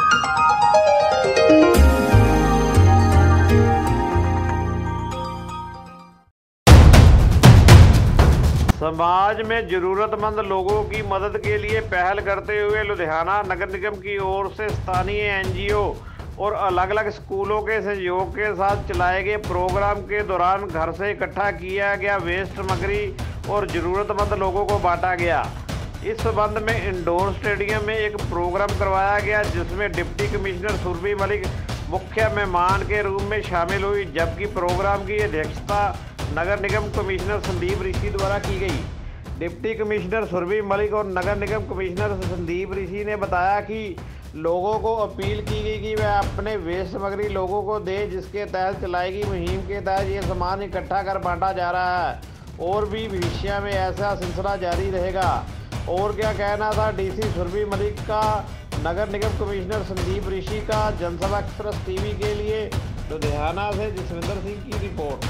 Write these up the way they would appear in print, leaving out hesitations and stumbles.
समाज में ज़रूरतमंद लोगों की मदद के लिए पहल करते हुए लुधियाना नगर निगम की ओर से स्थानीय एनजीओ और अलग अलग स्कूलों के सहयोग के साथ चलाए गए प्रोग्राम के दौरान घर से इकट्ठा किया गया वेस्ट सामग्री और ज़रूरतमंद लोगों को बांटा गया। इस संबंध में इंडोर स्टेडियम में एक प्रोग्राम करवाया गया, जिसमें डिप्टी कमिश्नर सुरभि मलिक मुख्य मेहमान के रूप में शामिल हुई, जबकि प्रोग्राम की अध्यक्षता नगर निगम कमिश्नर संदीप ऋषि द्वारा की गई। डिप्टी कमिश्नर सुरभि मलिक और नगर निगम कमिश्नर संदीप ऋषि ने बताया कि लोगों को अपील की गई कि वह अपने वेस्ट सामग्री लोगों को दे, जिसके तहत चलाई गई मुहिम के तहत ये सामान इकट्ठा कर बांटा जा रहा है और भी भविष्य में ऐसा सिलसिला जारी रहेगा। और क्या कहना था डीसी सुरभि मलिक का, नगर निगम कमिश्नर संदीप ऋषि का। जनसभा एक्सप्रेस टीवी के लिए लुधियाना से जसविंदर सिंह की रिपोर्ट।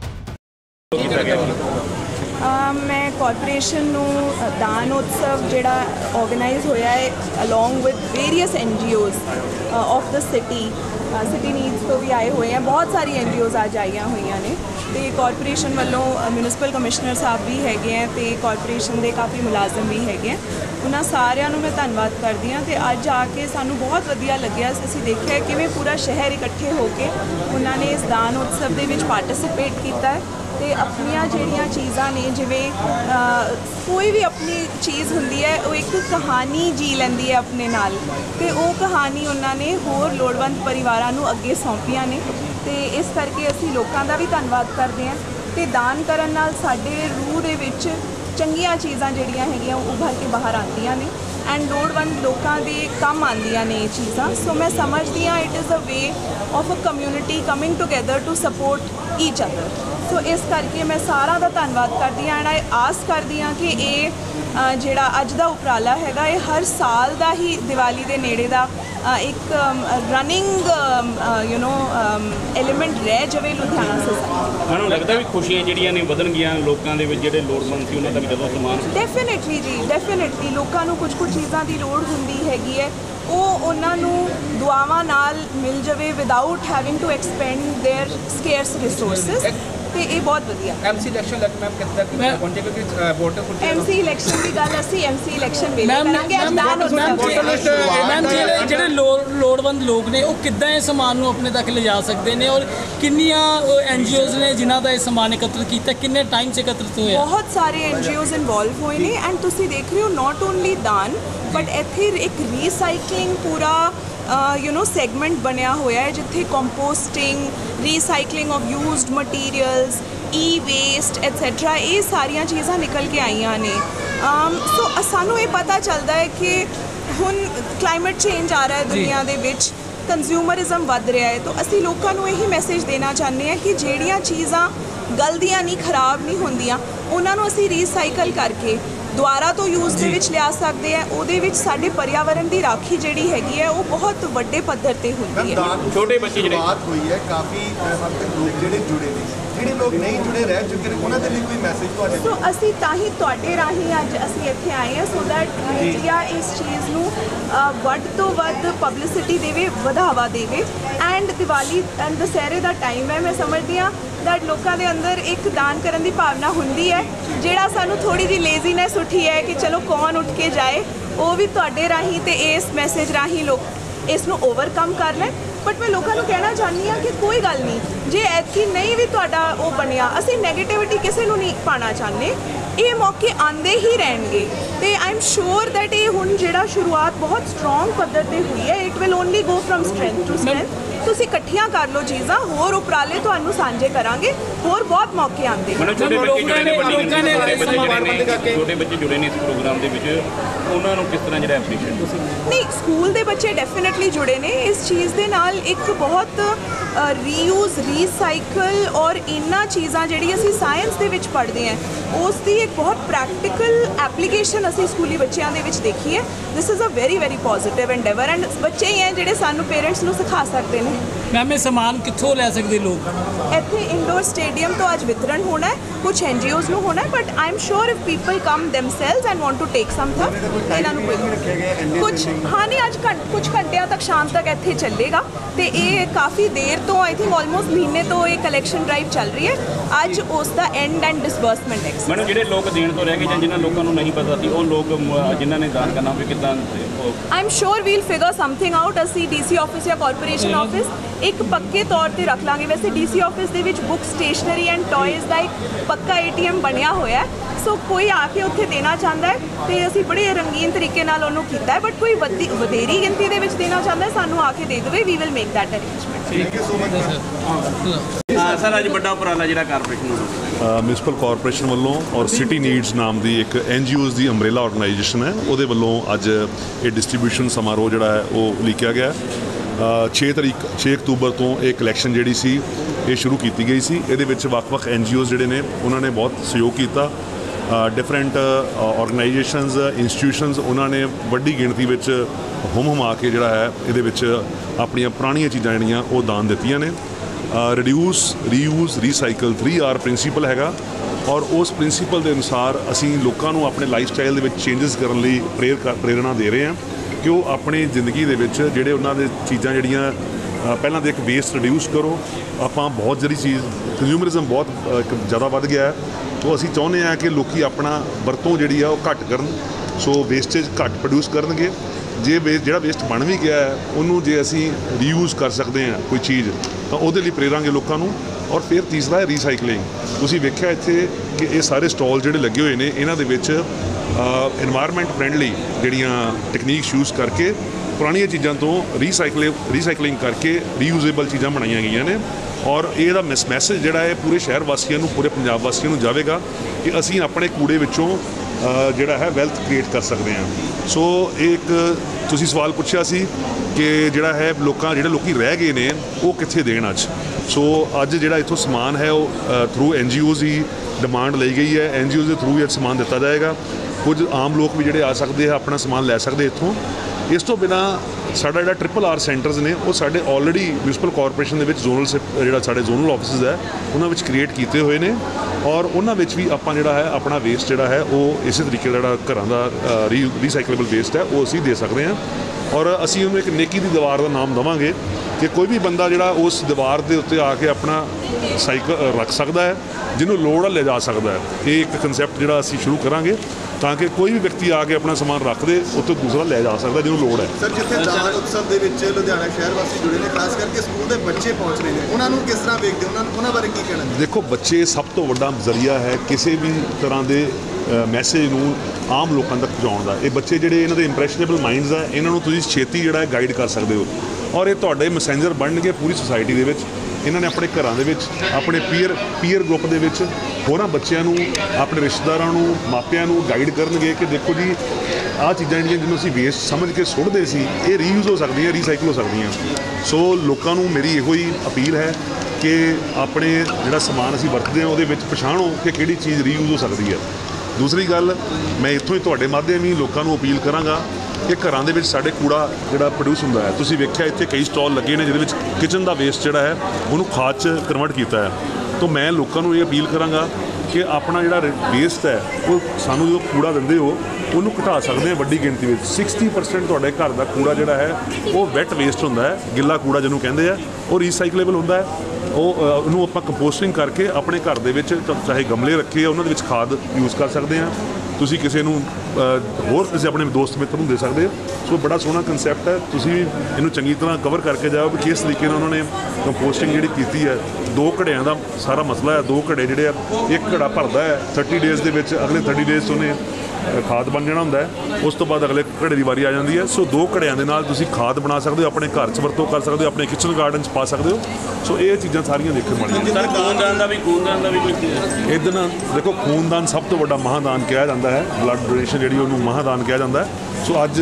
मैं कॉरपोरेशन दान उत्सव जिहड़ा ऑर्गेनाइज होया है along with various NGOs of the city needs तो भी आए हुए हैं। बहुत सारी एनजीओज आज आईया हुई ने तो कॉरपोरेशन वालों म्यूनसिपल कमिश्नर साहब भी हैगे हैं तो कॉरपोरेशन के काफ़ी मुलाजम भी हैगे हैं। उन्होंने सारिਆਂ ਨੂੰ मैं धन्यवाद करती हाँ। तो अज आके सानू बहुत वधिया लग्या, असीं देखिया किवें पूरा शहर इकट्ठे होके उन्होंने इस दान उत्सव के पार्टिसिपेट किया है। तो अपनिया जिहड़ियां चीज़ां ने जिवें कोई भी अपनी चीज़ हुंदी है वो एक कहानी जी लैंदी है अपने नाल, तो वो कहानी उन्होंने होर लोड़वंद परिवारां नूं अगे सौंपियां ने। तो इस करके असीं लोकां दा भी धन्नवाद करते हैं। तो दान करन नाल साडे रूह दे विच चंगियां चीज़ां जिहड़ियां हैगियां उभर के बाहर आंदियां ने एंड लोड़वंद लोकां दे काम आंदियां ने ये चीज़ां। सो मैं समझदी हाँ it is a way of a community coming together to support each other. So इस करके मैं सारा का धन्नवाद करती हाँ एंड आई आस करती हाँ कि ये जिहड़ा अज दा उपराला हैगा ये हर साल का ही दिवाली के नेड़े का एक रनिंग एलीमेंट रह जाए लुधियाना सोसाइटी। मैनूं लगदा भी खुशियां जिहड़ियां ने वधन गईयां लोकां दे विच जिहड़े लोड़वंद सी उन्हां तक जदों समान। डेफिनेटली जी, डेफिनेटली लोकां नूं कुछ चीज़ां की लोड़ हुंदी हैगी है वो उन्होंने दुआवां नाल मिल जाए without having to expend their scarce resources. तो ये बहुत वधिया। एमसी इलैक्शन लग मैम कितना पहुंचे क्योंकि वोटर एमसी इलैक्शन की गल असी एमसी इलैक्शन वेले करांगे। मैम ਜਿਹੜੇ ਲੋੜਵੰਦ ਲੋਕ ਨੇ ਉਹ ਕਿੱਦਾਂ ਇਹ ਸਮਾਨ ਨੂੰ ਆਪਣੇ ਤੱਕ ਲਿਜਾ ਸਕਦੇ ਨੇ ਔਰ ਕਿੰਨੀਆਂ ਐਨਜੀਓਜ਼ ਨੇ ਜਿਨ੍ਹਾਂ ਦਾ ਇਹ ਸਮਾਨ ਇਕੱਤਰ ਕੀਤਾ, ਕਿੰਨੇ ਟਾਈਮ 'ਚ ਇਕੱਤਰਿਤ ਹੋਇਆ? ਬਹੁਤ ਸਾਰੇ ਐਨਜੀਓਜ਼ ਇਨਵੋਲਵ ਹੋਏ ਨੇ ਐਂਡ ਤੁਸੀਂ ਦੇਖ ਰਹੇ ਹੋ ਨॉट ਓਨਲੀ ਦਾਨ बट ਇੱਥੇ ਇੱਕ ਰੀਸਾਈਕਲਿੰਗ पूरा सैगमेंट बनया होया है जिथे composting, recycling of used materials, e waste etcetera ये सारिया चीज़ां निकल के आईयां ने। सो सानू ये पता चलता है कि हुण क्लाइमेट चेंज आ रहा है दुनिया दे विच, कंज्यूमरिज्म वध रहा है। तो असी लोगों को यही मैसेज देना चाहते हैं कि जिहड़ियां चीज़ां गलदियां नहीं खराब नहीं होंदियां उन्होंने असी रीसाइकल करके ਦੁਆਰਾ ਤੋਂ ਯੂਜ਼ ਦੇ ਵਿੱਚ ਲਿਆ ਸਕਦੇ ਆ। ਉਹਦੇ ਵਿੱਚ ਸਾਡੇ ਪਰਿਆਵਰਨ ਦੀ ਰਾਖੀ ਜਿਹੜੀ ਹੈਗੀ ਹੈ ਉਹ ਬਹੁਤ ਵੱਡੇ ਪੱਧਰ ਤੇ ਹੁੰਦੀ ਹੈ। ਛੋਟੇ ਬੱਚੇ ਜਿਹੜੇ ਬਾਤ ਹੋਈ ਹੈ ਕਾਫੀ ਹੱਦ ਤੱਕ ਲੋਕ ਜਿਹੜੇ ਜੁੜੇ ਨੇ, ਜਿਹੜੇ ਲੋਕ ਨਹੀਂ ਜੁੜੇ ਰਹਿ ਚੁੱਕੇ ਨੇ ਉਹਨਾਂ ਦੇ ਲਈ ਕੋਈ ਮੈਸੇਜ ਤੁਹਾਡੇ? ਸੋ ਅਸੀਂ ਤਾਂ ਹੀ ਤੁਹਾਡੇ ਰਾਹੀਂ ਅੱਜ ਅਸੀਂ ਇੱਥੇ ਆਏ ਹਾਂ ਸੋ ਦੈਟ ਮੀਡੀਆ ਇਸ ਚੀਜ਼ ਨੂੰ ਵੱਧ ਤੋਂ ਵੱਧ ਪਬਲਿਸਿਟੀ ਦੇਵੇ, ਵਧਾਵਾ ਦੇਵੇ ਐਂਡ ਦੀਵਾਲੀ ਐਂਡ ਦੁਸਹਿਰੇ ਦਾ ਟਾਈਮ ਹੈ। ਮੈਂ ਸਮਝਦੀ ਹਾਂ दैट लोगों के अंदर एक दान करने की भावना होंगी है, जिहड़ा सानू थोड़ी जी लेजीनेस उठी है कि चलो कौन उठ के जाए, वो भी तुहाडे राही ते इस मैसेज राही लोग इसनू ओवरकम कर लें। बट मैं लोगों को कहना चाहती हाँ कि कोई गल नहीं, जे ऐतकी नहीं भी तुहाडा वो बनिया, असीं नैगेटिविटी किसी नू नहीं पाना चाहते, ये मौके आते ही रहेंगे। तो आई एम श्योर दैट ये हुण जिहड़ा शुरुआत बहुत स्ट्रोंग पद्धर ते हुई है, it will only go from strength to strength. तुसीं इकट्ठियां कर लो चीज़ां, होर उपराले तुहानूं सांझे करांगे, होर बहुत मौके आते हैं। छोटे बच्चे जुड़े ने इस प्रोग्राम दे विच, उन्हां नूं किस तरह जिहड़ा एप्रीशिएट नहीं स्कूल के बच्चे डेफिनेटली जुड़े ने इस चीज़ के नाल। एक बहुत रीयूज़ रीसाइकल और इन्ना चीज़ां जिहड़ी असीं साइंस दे विच पढ़ते हैं उसकी एक बहुत प्रैक्टिकल एप्लीकेशन असीं स्कूली बच्चों के विच देखी है। This is a very very positive endeavour and बच्चे ही हैं जिहड़े सानूं पेरेंट्स नूं सिखा सकते हैं मैम ये समान कितों लै सकते लोग? ਇੱਥੇ ਇੰਡੋਰ ਸਟੇਡੀਅਮ ਤੋਂ ਅੱਜ ਵਿਤਰਨ ਹੋਣਾ ਹੈ, ਕੁਝ NGOs ਨੂੰ ਹੋਣਾ ਹੈ, but I am sure if people come themselves and want to take something ਇਹਨਾਂ ਨੂੰ ਕੁਝ ਹਾਂ ਨਹੀਂ ਅੱਜ ਕੁਝ ਘੰਟਿਆਂ ਤੱਕ ਸ਼ਾਮ ਤੱਕ ਇੱਥੇ ਚੱਲੇਗਾ ਤੇ ਇਹ ਕਾਫੀ ਦੇਰ ਤੋਂ ਆਈ ਥਿੰਕ ਆਲਮੋਸਟ ਮਹੀਨੇ ਤੋਂ ਇਹ ਕਲੈਕਸ਼ਨ ਡਰਾਈਵ ਚੱਲ ਰਹੀ ਹੈ। ਅੱਜ ਉਸ ਦਾ ਐਂਡ ਐਂਡ ਡਿਸਬਰਸਮੈਂਟ ਹੈ। ਮੈਨੂੰ ਜਿਹੜੇ ਲੋਕ ਦੇਣ ਤੋਂ ਰਹਿ ਗਏ ਜਾਂ ਜਿਨ੍ਹਾਂ ਲੋਕਾਂ ਨੂੰ ਨਹੀਂ ਪਤਾ ਸੀ ਉਹ ਲੋਕ ਜਿਨ੍ਹਾਂ ਨੇ ਦਾਨ ਕਰਨਾ ਵੀ ਕਿੱਦਾਂ I am sure we'll figure something out. ਅਸੀਂ DC ਆਫਿਸ ਜਾਂ ਕਾਰਪੋਰੇਸ਼ਨ ਆਫਿਸ ਇੱਕ ਪੱਕੇ ਤੌਰ ਤੇ ਰੱਖ ਲਾਂਗੇ। ਵੈਸੇ DC ਆਫਿਸ ਦੇ ਵਿੱਚ ਬੁੱਕ ਸਟੇਸ਼ਨਰੀ ਐਂਡ ਟॉयਜ਼ ਦਾ ਇੱਕ ਪੱਕਾ ATM ਬਣਿਆ ਹੋਇਆ ਹੈ। ਸੋ ਕੋਈ ਆ ਕੇ ਉੱਥੇ ਦੇਣਾ ਚਾਹੁੰਦਾ ਹੈ ਤੇ ਅਸੀਂ ਬੜੇ ਰੰਗੀਨ ਤਰੀਕੇ ਨਾਲ ਉਹਨੂੰ ਕੀਤਾ ਹੈ, ਬਟ ਕੋਈ ਵਧੇਰੀ ਗਿਣਤੀ ਦੇ ਵਿੱਚ ਦੇਣਾ ਚਾਹੁੰਦਾ ਹੈ ਸਾਨੂੰ ਆ ਕੇ ਦੇ ਦੇਵੇ। We will make that arrangement. Thank you so much sir ਅੱਜ ਵੱਡਾ ਉਪਰਾਲਾ ਜਿਹੜਾ ਕਾਰਪੋਰੇਸ਼ਨ ਨੂੰ ਮਿਊਨਿਸਪਲ ਕਾਰਪੋਰੇਸ਼ਨ ਵੱਲੋਂ ਔਰ ਸਿਟੀ ਨੀਡਸ ਨਾਮ ਦੀ ਇੱਕ NGOs ਦੀ ਅੰਬਰੇਲਾ ਆਰਗੇਨਾਈਜੇਸ਼ਨ ਹੈ, ਉਹਦੇ ਵੱਲੋਂ ਅੱਜ ਇਹ ਡਿਸਟ੍ਰੀਬਿਊਸ਼ਨ ਸਮਾਰੋਹ ਜਿਹੜਾ ਹੈ ਉਹ ਲਿਖਿਆ ਗਿਆ। 6 ਅਕਤੂਬਰ ਤੋਂ ਇਹ ਕਲੈਕਸ਼ਨ ਜਿਹੜੀ ਸੀ ਇਹ ਸ਼ੁਰੂ ਕੀਤੀ ਗਈ ਸੀ। ਇਹਦੇ ਵਿੱਚ ਵੱਖ-ਵੱਖ NGOs ਜਿਹੜੇ ਨੇ ਉਹਨਾਂ ਨੇ ਬਹੁਤ ਸਹਿਯੋਗ ਕੀਤਾ। ਡਿਫਰੈਂਟ ਆਰਗੇਨਾਈਜੇਸ਼ਨਸ ਇੰਸਟੀਟਿਊਸ਼ਨਸ ਉਹਨਾਂ ਨੇ ਵੱਡੀ ਗਿਣਤੀ ਵਿੱਚ ਹੁਮ-ਹੁਮਾ ਕੇ ਜਿਹੜਾ ਹੈ ਇਹਦੇ ਵਿੱਚ ਆਪਣੀਆਂ ਪੁਰਾਣੀਆਂ ਚੀਜ਼ਾਂ ਜਿਹੜੀਆਂ ਉਹ ਦਾਨ ਦਿੱਤੀਆਂ ਨੇ। Reduce reuse recycle 3R principal ਹੈਗਾ ਔਰ ਉਸ ਪ੍ਰਿੰਸੀਪਲ ਦੇ ਅਨੁਸਾਰ ਅਸੀਂ ਲੋਕਾਂ ਨੂੰ ਆਪਣੇ ਲਾਈਫ ਸਟਾਈਲ ਦੇ ਵਿੱਚ ਚੇਂਜਸ ਕਰਨ ਲਈ ਪ੍ਰੇਰਣਾ ਦੇ ਰਹੇ ਹਾਂ ਕਿ ਉਹ ਆਪਣੀ ਜ਼ਿੰਦਗੀ ਦੇ ਵਿੱਚ ਜਿਹੜੇ ਉਹਨਾਂ ਦੇ ਚੀਜ਼ਾਂ ਜਿਹੜੀਆਂ ਪਹਿਲਾਂ ਤਾਂ ਇੱਕ ਵੇਸਟ ਰਿਡਿਊਸ ਕਰੋ। ਆਪਾਂ ਬਹੁਤ ਜਿਹੜੀ ਚੀਜ਼ ਕੰਜ਼ਿਊਮਰਿਜ਼ਮ ਬਹੁਤ ਜ਼ਿਆਦਾ ਵੱਧ ਗਿਆ ਹੈ, तो ਅਸੀਂ ਚਾਹੁੰਦੇ ਹਾਂ ਕਿ ਲੋਕੀ ਆਪਣਾ ਵਰਤੋਂ ਜਿਹੜੀ ਆ ਉਹ ਘੱਟ ਕਰਨ। ਸੋ ਵੇਸਟੇਜ ਘੱਟ ਪ੍ਰੋਡਿਊਸ ਕਰਨਗੇ। ਜੇ ਜਿਹੜਾ ਵੇਸਟ ਬਣ ਵੀ ਗਿਆ ਹੈ ਉਹਨੂੰ ਜੇ ਅਸੀਂ ਰੀਯੂਜ਼ ਕਰ ਸਕਦੇ ਹਾਂ ਕੋਈ ਚੀਜ਼ ਤਾਂ ਉਹਦੇ ਲਈ ਪ੍ਰੇਰਾਂਗੇ ਲੋਕਾਂ ਨੂੰ। ਔਰ ਫਿਰ ਤੀਸਰਾ ਹੈ ਰੀਸਾਈਕਲਿੰਗ। ਤੁਸੀਂ ਵੇਖਿਆ ਇੱਥੇ ਕਿ ਇਹ ਸਾਰੇ ਸਟਾਲ ਜਿਹੜੇ ਲੱਗੇ ਹੋਏ ਨੇ ਇਹਨਾਂ ਦੇ ਵਿੱਚ ਇਨਵਾਇਰਮੈਂਟ ਫਰੈਂਡਲੀ ਜਿਹੜੀਆਂ ਟੈਕਨੀਕਸ ਯੂਜ਼ ਕਰਕੇ ਪੁਰਾਣੀਆਂ ਚੀਜ਼ਾਂ ਤੋਂ ਰੀਸਾਈਕਲਿੰਗ ਕਰਕੇ ਰੀਯੂਜ਼ੇਬਲ ਚੀਜ਼ਾਂ ਬਣਾਈਆਂ ਗਈਆਂ ਨੇ। ਔਰ ਇਹਦਾ ਮੈਸੇਜ ਜਿਹੜਾ ਹੈ ਪੂਰੇ ਸ਼ਹਿਰ ਵਾਸੀਆਂ ਨੂੰ ਪੂਰੇ ਪੰਜਾਬ ਵਾਸੀਆਂ ਨੂੰ ਜਾਵੇਗਾ ਕਿ ਅਸੀਂ ਆਪਣੇ ਕੂੜੇ ਵਿੱਚੋਂ ਜਿਹੜਾ ਹੈ ਵੈਲਥ ਕ੍ਰੀਏਟ ਕਰ ਸਕਦੇ ਹਾਂ। ਸੋ ਇੱਕ ਤੁਸੀਂ ਸਵਾਲ ਪੁੱਛਿਆ ਸੀ ਕਿ ਜਿਹੜਾ ਹੈ ਜਿਹੜੇ ਲੋਕੀ ਰਹਿ ਗਏ ਨੇ ਉਹ ਕਿੱਥੇ ਦੇਣ ਅੱਜ। ਸੋ ਅੱਜ ਜਿਹੜਾ ਇੱਥੋਂ ਸਮਾਨ ਹੈ ਉਹ ਥਰੂ NGOs ਹੀ ਡਿਮਾਂਡ ਲਈ ਗਈ ਹੈ। NGOs ਦੇ ਥਰੂ ਇਹ ਸਮਾਨ ਦਿੱਤਾ ਜਾਏਗਾ। ਕੁਝ ਆਮ ਲੋਕ ਵੀ ਜਿਹੜੇ ਆ ਸਕਦੇ ਆ ਆਪਣਾ ਸਮਾਨ ਲੈ ਸਕਦੇ ਇੱਥੋਂ। ਇਸ ਤੋਂ ਬਿਨਾਂ ਸਾਡਾ ਜਿਹੜਾ RRR ਸੈਂਟਰਸ ਨੇ ਉਹ ਸਾਡੇ ਆਲਰੇਡੀ ਮਿਊਨਿਸਪਲ ਕਾਰਪੋਰੇਸ਼ਨ ਦੇ ਵਿੱਚ ਜਿਹੜਾ ਸਾਡੇ ਜ਼ੋਨਲ ਆਫਿਸਿਸ ਹੈ ਉਹਨਾਂ ਵਿੱਚ ਕ੍ਰੀਏਟ ਕੀਤੇ ਹੋਏ ਨੇ ਔਰ ਉਹਨਾਂ ਵਿੱਚ ਵੀ ਆਪਾਂ ਜਿਹੜਾ ਹੈ ਆਪਣਾ ਵੇਸਟ ਜਿਹੜਾ ਹੈ ਉਹ ਇਸੇ ਤਰੀਕੇ ਦਾ ਜਿਹੜਾ ਘਰਾਂ ਦਾ ਰੀਸਾਈਕਲੇਬਲ ਵੇਸਟ ਹੈ ਉਹ ਅਸੀਂ ਦੇ ਸਕਦੇ ਹਾਂ। ਔਰ ਅਸੀਂ ਉਹਨੂੰ ਇੱਕ ਨੇਕੀ ਦੀ ਦੀਵਾਰ ਦਾ ਨਾਮ ਦੇਵਾਂਗੇ ਕਿ ਕੋਈ ਵੀ ਬੰਦਾ ਜਿਹੜਾ ਉਸ ਦੀਵਾਰ ਦੇ ਉੱਤੇ ਆ ਕੇ ਆਪਣਾ ਸਾਈਕਲ ਰੱਖ ਸਕਦਾ ਹੈ, ਜਿਹਨੂੰ ਲੋੜ ਆ ਲੈ ਜਾ ਸਕਦਾ ਹੈ। ਇਹ ਇੱਕ ਕਨਸੈਪਟ ਜਿਹੜਾ ਅਸੀਂ ਸ਼ੁਰੂ ਕਰਾਂਗੇ ਤਾਂ ਕਿ ਕੋਈ ਵੀ ਵਿਅਕਤੀ ਆ ਕੇ ਆਪਣਾ ਸਮਾਨ ਰੱਖ ਦੇ ਉੱਥੇ ਦੂਸਰਾ ਲੈ ਜਾ ਸਕਦਾ ਜਿਹਨੂੰ ਲੋੜ ਹੈ। ਸਰ ਜਿੱਥੇ ਦਾਨ ਉਤਸਵ ਦੇ ਵਿੱਚ ਲੁਧਿਆਣਾ ਸ਼ਹਿਰ ਵਾਸੀ ਜੁੜੇ ਨੇ, ਖਾਸ ਕਰਕੇ ਸਕੂਲ ਦੇ ਬੱਚੇ ਪਹੁੰਚ ਰਹੇ ਨੇ, ਉਹਨਾਂ ਨੂੰ ਕਿਸ ਤਰ੍ਹਾਂ ਵੇਖਦੇ ਹੋ? ਉਹਨਾਂ ਬਾਰੇ ਕੀ ਕਹਿਣਾ? ਦੇਖੋ ਬੱਚੇ ਸਭ ਤੋਂ ਵੱਡਾ ਜ਼ਰੀਆ ਹੈ ਕਿਸੇ ਵੀ ਤਰ੍ਹਾਂ ਦੇ ਮੈਸੇਜ ਨੂੰ ਆਮ ਲੋਕਾਂ ਤੱਕ ਪਹੁੰਚਾਉਣ ਦਾ। ਇਹ ਬੱਚੇ ਜਿਹੜੇ ਇਹਨਾਂ ਦੇ ਇੰਪ੍ਰੈਸ਼ਨੇਬਲ ਮਾਈਂਡਸ ਹੈ ਇਹਨਾਂ ਨੂੰ ਤੁਸੀਂ ਛੇਤੀ ਜਿਹੜਾ ਹੈ ਗਾਈਡ ਕਰ ਸਕਦੇ ਹੋ ਔਰ ਇਹ ਤੁਹਾਡੇ ਮੈਸੇਂਜਰ ਬਣਨਗੇ ਪੂਰੀ ਸੁਸਾਇਟੀ ਦੇ ਵਿੱਚ। ਇਹਨਾਂ ਨੇ ਆਪਣੇ ਘਰਾਂ ਦੇ ਵਿੱਚ ਆਪਣੇ ਪੀਅਰ ਗਰੁੱਪ ਦੇ ਵਿੱਚ ਹੋਰਾਂ ਬੱਚਿਆਂ ਨੂੰ ਆਪਣੇ ਰਿਸ਼ਤੇਦਾਰਾਂ ਨੂੰ ਮਾਪਿਆਂ ਨੂੰ ਗਾਈਡ ਕਰਨਗੇ ਕਿ ਦੇਖੋ ਜੀ ਆਹ ਚੀਜ਼ਾਂ ਜਿਹੜੀਆਂ ਜਿਹਨੂੰ ਅਸੀਂ ਵੇਸਟ ਸਮਝ ਕੇ ਸੁੱਟਦੇ ਸੀ ਇਹ ਰੀਯੂਜ਼ ਹੋ ਸਕਦੀਆਂ ਰੀਸਾਈਕਲ ਹੋ ਸਕਦੀਆਂ। ਸੋ ਲੋਕਾਂ ਨੂੰ ਮੇਰੀ ਇਹੋ ਹੀ ਅਪੀਲ ਹੈ ਕਿ ਆਪਣੇ ਜਿਹੜਾ ਸਮਾਨ ਅਸੀਂ ਵਰਤਦੇ ਹਾਂ ਉਹਦੇ ਵਿੱਚ ਪਛਾਣੋ ਕਿ ਕਿਹੜੀ ਚੀਜ਼ ਰੀਯੂਜ਼ ਹੋ ਸਕਦੀ ਹੈ। ਦੂਸਰੀ ਗੱਲ ਮੈਂ ਇੱਥੋਂ ਹੀ ਤੁਹਾਡੇ ਮਾਧਿਅਮ ਹੀ ਲੋਕਾਂ ਨੂੰ ਅਪੀਲ ਕਰਾਂਗਾ ਕਿ ਘਰਾਂ ਦੇ ਵਿੱਚ ਸਾਡੇ ਕੂੜਾ ਜਿਹੜਾ ਪ੍ਰੋਡਿਊਸ ਹੁੰਦਾ ਹੈ, ਤੁਸੀਂ ਵੇਖਿਆ ਇੱਥੇ ਕਈ ਸਟਾਲ ਲੱਗੇ ਨੇ ਜਿਹਦੇ ਵਿੱਚ ਕਿਚਨ ਦਾ ਵੇਸਟ ਜਿਹੜਾ ਹੈ ਉਹਨੂੰ ਖਾਦ 'ਚ ਕਨਵਰਟ ਕੀਤਾ ਹੈ। ਤਾਂ ਮੈਂ ਲੋਕਾਂ ਨੂੰ ਇਹ ਅਪੀਲ ਕਰਾਂਗਾ ਕਿ ਆਪਣਾ ਜਿਹੜਾ ਵੇਸਟ ਹੈ ਉਹ ਸਾਨੂੰ ਜਦੋਂ ਕੂੜਾ ਦਿੰਦੇ ਹੋ ਉਹਨੂੰ ਘਟਾ ਸਕਦੇ ਹਾਂ ਵੱਡੀ ਗਿਣਤੀ ਵਿੱਚ। 60% ਤੁਹਾਡੇ ਘਰ ਦਾ ਕੂੜਾ ਜਿਹੜਾ ਹੈ ਉਹ ਵੈਟ ਵੇਸਟ ਹੁੰਦਾ ਹੈ, ਗਿੱਲਾ ਕੂੜਾ ਜਿਹਨੂੰ ਕਹਿੰਦੇ ਆ, ਉਹ ਰੀਸਾਈਕਲੇਬਲ ਹੁੰਦਾ ਹੈ। ਉਹਨੂੰ ਆਪਾਂ ਕੰਪੋਸਟਿੰਗ ਕਰਕੇ ਆਪਣੇ ਘਰ ਦੇ ਵਿੱਚ ਚਾਹੇ ਗਮਲੇ ਰੱਖੇ ਆ ਉਹਨਾਂ ਦੇ ਵਿੱਚ ਖਾਦ ਯੂਜ਼ ਕਰ ਸਕਦੇ ਹਾਂ। ਤੁਸੀਂ ਕਿਸੇ ਨੂੰ ਹੋਰ ਕਿਸੇ ਆਪਣੇ ਦੋਸਤ ਮਿੱਤਰ ਨੂੰ ਦੇ ਸਕਦੇ ਹੋ। ਸੋ ਬੜਾ ਸੋਹਣਾ ਕਨਸੈਪਟ ਹੈ। ਤੁਸੀਂ ਇਹਨੂੰ ਚੰਗੀ ਤਰ੍ਹਾਂ ਕਵਰ ਕਰਕੇ ਜਾਓ ਕਿ ਕਿਸ ਤਰੀਕੇ ਨਾਲ ਉਹਨਾਂ ਨੇ ਕੰਪੋਸਟਿੰਗ ਜਿਹੜੀ ਕੀਤੀ ਹੈ। 2 ਘੜਿਆਂ ਦਾ ਸਾਰਾ ਮਸਲਾ ਹੈ। 2 ਘੜੇ ਜਿਹੜੇ ਆ ਇੱਕ ਘੜਾ ਭਰਦਾ ਹੈ 30 ਡੇਜ਼ ਦੇ ਵਿੱਚ, ਅਗਲੇ 30 ਡੇਜ਼ 'ਚ ਉਹਨੇ ਖਾਦ ਬਣ ਜਾਣਾ ਹੁੰਦਾ ਹੈ। ਉਸ ਤੋਂ ਬਾਅਦ ਅਗਲੇ ਘੜੇ ਦੀ ਵਾਰੀ ਆ ਜਾਂਦੀ ਹੈ। ਸੋ 2 ਘੜਿਆਂ ਦੇ ਨਾਲ ਤੁਸੀਂ ਖਾਦ ਬਣਾ ਸਕਦੇ ਹੋ, ਆਪਣੇ ਘਰ 'ਚ ਵਰਤੋਂ ਕਰ ਸਕਦੇ ਹੋ, ਆਪਣੇ ਕਿਚਨ ਗਾਰਡਨ 'ਚ ਪਾ ਸਕਦੇ ਹੋ। ਸੋ ਇਹ ਚੀਜ਼ਾਂ ਸਾਰੀਆਂ ਦੇਖਣ ਵਾਲੀਆਂ। ਸਰ ਖੂਨਦਾਨ ਦਾ ਵੀ ਕੋਈ ਇਹਦੇ ਨਾਲ ਦੇਖੋ ਖੂਨਦਾਨ ਸਭ ਤੋਂ ਵੱਡਾ ਮਹਾਦਾਨ ਕਿਹਾ ਜਾਂਦਾ ਹੈ। ਬਲੱਡ ਡੋਨੇਸ਼ਨ ਜਿਹੜੀ ਉਹਨੂੰ ਮਹਾਦਾਨ ਕਿਹਾ ਜਾਂਦਾ ਹੈ। ਸੋ ਅੱਜ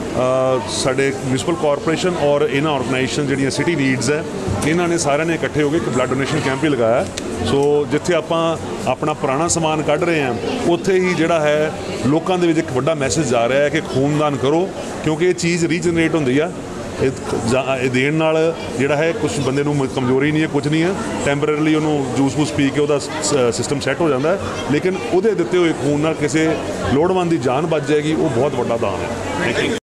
ਸਾਡੇ ਮਿਊਨਿਸਪਲ ਕਾਰਪੋਰੇਸ਼ਨ ਔਰ ਇਹਨਾਂ ਆਰਗੇਨਾਈਜੇਸ਼ਨ ਜਿਹੜੀਆਂ ਸਿਟੀ ਨੀਡਸ ਹੈ ਇਹਨਾਂ ਨੇ ਸਾਰਿਆਂ ਨੇ ਇਕੱਠੇ ਹੋ ਕੇ ਇੱਕ ਬਲੱਡ ਡੋਨੇਸ਼ਨ ਕੈਂਪ ਵੀ ਲਗਾਇਆ। ਸੋ ਜਿੱਥੇ ਆਪਾਂ ਆਪਣਾ ਪੁਰਾਣਾ ਸਮਾਨ ਕੱਢ ਰਹੇ ਹਾਂ ਉੱਥੇ ਹੀ ਜਿਹੜਾ ਹੈ ਲੋਕਾਂ ਦੇ ਵਿੱਚ ਇੱਕ ਵੱਡਾ ਮੈਸੇਜ ਜਾ ਰਿਹਾ ਹੈ ਕਿ ਖੂਨਦਾਨ ਕਰੋ, ਕਿਉਂਕਿ ਇਹ ਚੀਜ਼ ਰੀਜਨਰੇਟ ਹੁੰਦੀ ਆ। ਇਹ ਦੇਣ ਨਾਲ ਜਿਹੜਾ ਹੈ ਕੁਝ ਬੰਦੇ ਨੂੰ ਕਮਜ਼ੋਰੀ ਨਹੀਂ ਹੈ, ਕੁਝ ਨਹੀਂ ਹੈ, ਟੈਂਪਰੇਰੀਲੀ ਉਹਨੂੰ ਜੂਸ ਵੂਸ ਪੀ ਕੇ ਉਹਦਾ ਸਿਸਟਮ ਸੈੱਟ ਹੋ ਜਾਂਦਾ ਹੈ, ਲੇਕਿਨ ਉਹਦੇ ਦਿੱਤੇ ਹੋਏ ਖੂਨ ਨਾਲ ਕਿਸੇ ਲੋੜਵੰਦ ਦੀ ਜਾਨ ਬਚ ਜਾਏਗੀ, ਉਹ ਬਹੁਤ ਵੱਡਾ ਦਾਨ ਹੈ। Thank you.